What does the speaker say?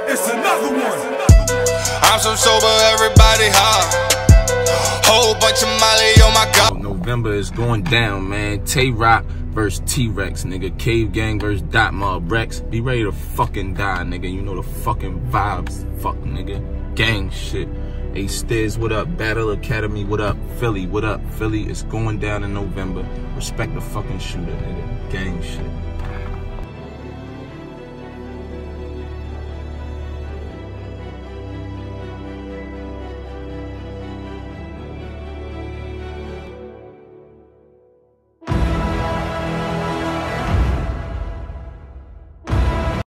It's another one. I'm so sober, everybody high. Whole bunch of Molly on my god. November is going down, man. Tay Roc versus T-Rex, nigga. Cave Gang versus Dot Mob. Rex, be ready to fucking die, nigga. You know the fucking vibes. Fuck, nigga. Gang shit. Hey, Stiz, what up? Battle Academy, what up? Philly, what up? Philly, it's going down in November. Respect the fucking shooter, nigga. Gang shit.